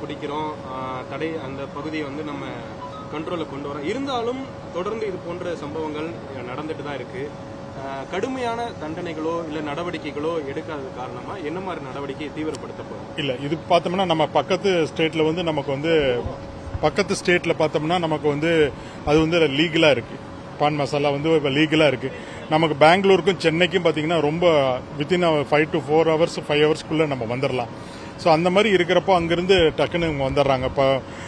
பிடிக்கிறோம், தடை அந்த பகுதியை வந்து நம்ம கண்ட்ரோலில் கொண்டு வரோம். இருந்தாலும் தொடர்ந்து இது போன்ற சம்பவங்கள் நடந்துட்டு தான் இருக்கு. கடுமையான தண்டனைகளோ இல்லை நடவடிக்கைகளோ எடுக்காதது காரணமா என்ன மாதிரி நடவடிக்கையை தீவிரப்படுத்த போறோம்? இல்லை, இதுக்கு பார்த்தோம்னா நம்ம பக்கத்து ஸ்டேட்ல வந்து நமக்கு வந்து பக்கத்து ஸ்டேட்ல பார்த்தோம்னா நமக்கு வந்து அது வந்து லீகலா இருக்கு. பான் மசாலா வந்து இப்போ லீகலா இருக்கு. நமக்கு பெங்களூருக்கும் சென்னைக்கும் பார்த்தீங்கன்னா ரொம்ப வித்தின் 5 to 4 hours 5 hours நம்ம வந்துடலாம். ஸோ அந்த மாதிரி இருக்கிறப்போ அங்கிருந்து டக்குன்னு இவங்க வந்துடுறாங்க. இப்போ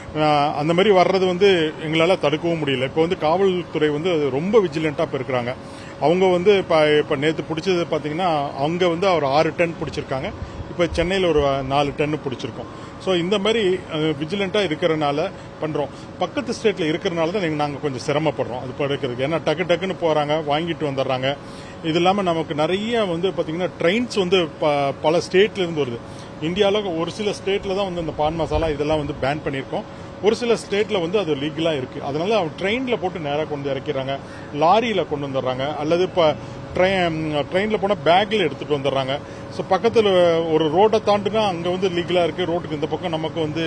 அந்த மாதிரி வர்றது வந்து எங்களால் தடுக்கவும் முடியல. இப்போ வந்து காவல்துறை வந்து ரொம்ப விஜிலண்டாக இப்போ இருக்கிறாங்க. அவங்க வந்து இப்போ நேற்று பிடிச்சது பார்த்தீங்கன்னா அங்கே வந்து ஒரு 6 டன் பிடிச்சிருக்காங்க. இப்போ சென்னையில் ஒரு 4 டன் பிடிச்சிருக்கோம். ஸோ இந்த மாதிரி விஜிலண்டாக இருக்கிறனால பண்ணுறோம். பக்கத்து ஸ்டேட்டில் இருக்கிறனால தான் நாங்கள் கொஞ்சம் சிரமப்படுறோம் அது படுக்கிறதுக்கு. ஏன்னா டக்குன்னு போகிறாங்க, வாங்கிட்டு வந்துடுறாங்க. இது இல்லாமல் நமக்கு நிறைய வந்து பார்த்தீங்கன்னா ட்ரெயின்ஸ் வந்து பல ஸ்டேட்லேருந்து வருது. இந்தியாவில் ஒரு சில ஸ்டேட்டில் தான் வந்து இந்த பான் மசாலா இதெல்லாம் வந்து பேன் பண்ணியிருக்கோம். ஒரு சில ஸ்டேட்டில் வந்து அது லீகலாக இருக்குது. அதனால அவங்க ட்ரெயினில் போட்டு நேராக கொண்டு இறக்கிறாங்க, லாரியில் கொண்டு வந்துடுறாங்க, அல்லது இப்போ ட்ரெயினில் போனால் பேக்கில் எடுத்துகிட்டு வந்துடுறாங்க. ஸோ பக்கத்தில் ஒரு ரோட்டை தாண்டினா அங்கே வந்து லீகலாக இருக்குது, ரோட்டுக்கு இந்த பக்கம் நமக்கு வந்து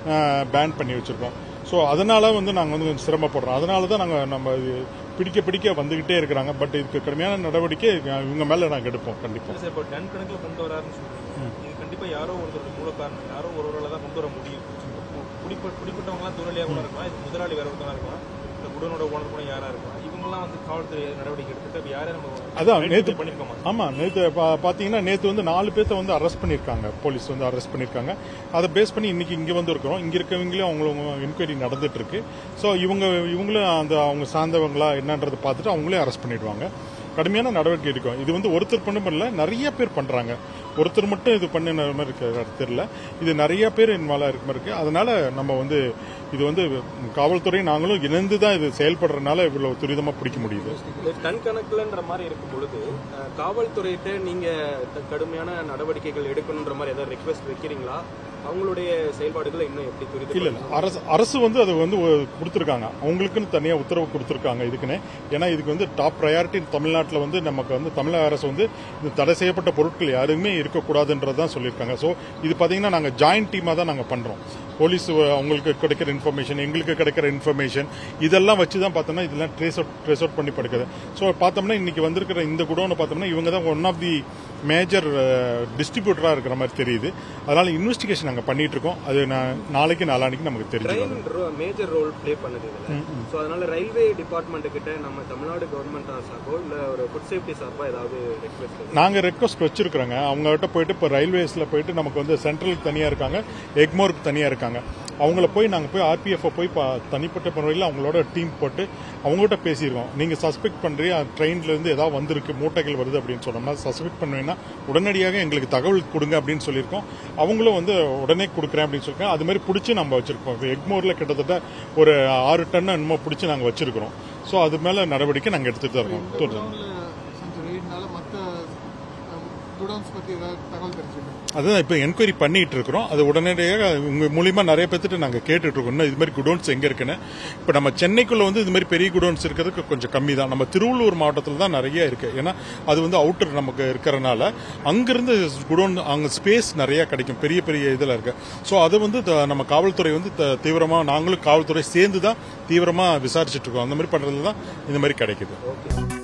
பேன் பண்ணி வச்சுருக்கோம். ஸோ அதனால வந்து நாங்கள் வந்து கொஞ்சம் சிரமப்படுறோம். அதனால தான் நம்ம பிடிக்க வந்துகிட்டே இருக்கிறாங்க. பட் இதுக்கு கடுமையான நடவடிக்கை இவங்க மேலே நாங்கள் எடுப்போம் கண்டிப்பாக. இப்போ டன் கணக்கில் கொண்டு வராருன்னு சொல்லுவாங்க. இது கண்டிப்பாக யாரோ ஒருத்தருடைய மூல காரணம், யாரோ ஒருவரால் தான் கொண்டு வர முடியும். குடிப்பட்டவங்களாம் தொழிலாளியாக கூட இருக்கலாம், இது முதலாளி வேற ஒருத்தராக இருக்கலாம், இந்த குடனோட ஓனர் கூட யாரா இருக்கலாம். இவங்கெல்லாம் வந்து காவல்துறை நடவடிக்கை எடுத்துட்டு யாரே நம்ம அதான் நேற்று பண்ணிருக்கோமா? ஆமா, நேற்று பாத்தீங்கன்னா நேற்று வந்து 4 பேர்த்த வந்து அரெஸ்ட் பண்ணிருக்காங்க. போலீஸ் வந்து அரெஸ்ட் பண்ணிருக்காங்க. அதை பேஸ் பண்ணி இன்னைக்கு இங்க வந்து இருக்கிறோம். இங்க இருக்கவங்களும் அவங்களும் என்கொயரி நடந்துட்டு இருக்கு. ஸோ இவங்களும் அந்த அவங்க சார்ந்தவங்களா என்னன்றதை பார்த்துட்டு அவங்களே அரெஸ்ட் பண்ணிடுவாங்க. கடுமையான நடவடிக்கை எடுக்கும். இது வந்து ஒருத்தர் பண்ணல, நிறைய பேர் பண்றாங்க. ஒருத்தர் மட்டும் இது பண்ணின மாதிரி இருக்க தெரியல. இது நிறைய பேர் இன்வால்வ் இருக்க மாதிரி இருக்கு. அதனால நம்ம வந்து இது வந்து காவல்துறை நாங்களும் இணைந்து தான் இது செயல்படுறதுனால இவ்வளவு துரிதமா பிடிக்க முடியுது. டன் கணக்குலன்ற மாதிரி இருக்கும் பொழுது காவல்துறையிட்ட நீங்க கடுமையான நடவடிக்கைகள் எடுக்கணுன்ற மாதிரி ஏதாவது ரெக்வெஸ்ட் வைக்கிறீங்களா? அவங்களுடைய செயல்பாடுகளை இன்னும் எப்படி துரிதம்? இல்ல அரசு வந்து அது வந்து கொடுத்திருக்காங்க. அவங்களுக்குன்னு தனியா உத்தரவு கொடுத்திருக்காங்க இதுக்குன்னு. ஏன்னா இதுக்கு வந்து டாப் ப்ரையாரிட்டி தமிழ்நாட்டில் வந்து நமக்கு வந்து தமிழக அரசு வந்து இந்த தடை செய்யப்பட்ட பொருட்கள் யாருமே இருக்கக்கூடாதுன்றதான் சொல்லியிருக்காங்க. ஸோ இது பாத்தீங்கன்னா நாங்கள் ஜாயிண்ட் டீமா தான் நாங்கள் பண்றோம். போலீஸ் அவங்களுக்கு கிடைக்கிற இன்ஃபர்மேஷன், எங்களுக்கு கிடைக்கிற இன்ஃபர்மேஷன், இதெல்லாம் வச்சு தான் பார்த்தோம்னா இதெல்லாம் ட்ரேஸ் அவுட் பண்ணி படுக்குது. ஸோ பார்த்தோம்னா இன்னைக்கு வந்திருக்கிற இந்த குடோனை பார்த்தோம்னா இவங்க தான் ஒன் ஆஃப் தி மேஜர் டிஸ்ட்ரிபியூட்டரா இருக்கிற மாதிரி தெரியுது. அதனால இன்வெஸ்டிகேஷன் நாங்கள் பண்ணிட்டு இருக்கோம். அது நாளைக்கு நாளானிக்கு நமக்கு தெரியும். மேஜர் ரோல் பிளே பண்ணுது. ஸோ அதனால ரயில்வே டிபார்ட்மெண்ட் கிட்ட நம்ம தமிழ்நாடு கவர்மெண்ட் சார்போ இல்ல ஒரு ஃபுட் சேஃப்டி சார்பா ஏதாவது ரெக்வெஸ்ட்? நாங்கள் ரெக்வெஸ்ட் வச்சிருக்கிறோங்க. அவங்ககிட்ட போயிட்டு இப்போ ரயில்வேஸ்ல போயிட்டு நமக்கு வந்து சென்ட்ரலுக்கு தனியா இருக்காங்க, எக்மோருக்கு தனியா இருக்காங்க. அவங்கள போய் நாங்கள் போய் RPF போய் தனிப்பட்ட முறையில் அவங்களோட டீம் போட்டு அவங்ககிட்ட பேசியிருக்கோம். நீங்கள் சஸ்பெக்ட் பண்ணுறீங்க ட்ரெயின்ல இருந்து ஏதாவது வந்திருக்கு, மூட்டைகள் வருது அப்படின்னு சொன்னோம்னா சஸ்பெக்ட் பண்ணுவீங்கன்னா உடனடியாக எங்களுக்கு தகவல் கொடுங்க அப்படின்னு சொல்லியிருக்கோம். அவங்களும் வந்து உடனே கொடுக்குறேன் அப்படின்னு சொல்லியிருக்கோம். அது மாதிரி பிடிச்சி நம்ம வச்சிருக்கோம். இப்போ எக்மோரில் கிட்டத்தட்ட ஒரு 6 டன் என்னமோ பிடிச்சி நாங்கள் வச்சிருக்கிறோம். ஸோ அது மேலே நடவடிக்கை நாங்கள் எடுத்துகிட்டு தான் இருக்கோம். அதுதான் இப்போ என்கொயரி பண்ணிட்டு இருக்கிறோம். அது உடனடியாக உங்க மூலியமா நிறைய பேர்த்துட்டு நாங்கள் கேட்டுட்டு இருக்கோம் இது மாதிரி குடோன்ஸ் எங்க இருக்குன்னு. இப்போ நம்ம சென்னைக்குள்ள வந்து இது மாதிரி பெரிய குடோன்ஸ் இருக்கிறதுக்கு கொஞ்சம் கம்மி தான். நம்ம திருவள்ளூர் மாவட்டத்தில் தான் நிறைய இருக்கு. ஏன்னா அது வந்து அவுட்டர் நமக்கு இருக்கிறனால அங்கிருந்து குடோன் அங்கே ஸ்பேஸ் நிறைய கிடைக்கும், பெரிய பெரிய இதில் இருக்கு. ஸோ அதை வந்து நம்ம காவல்துறை வந்து தீவிரமாக நாங்களும் காவல்துறை சேர்ந்து தான் தீவிரமாக விசாரிச்சுட்டு இருக்கோம். அந்த மாதிரி பண்றது தான் இந்த மாதிரி கிடைக்குது.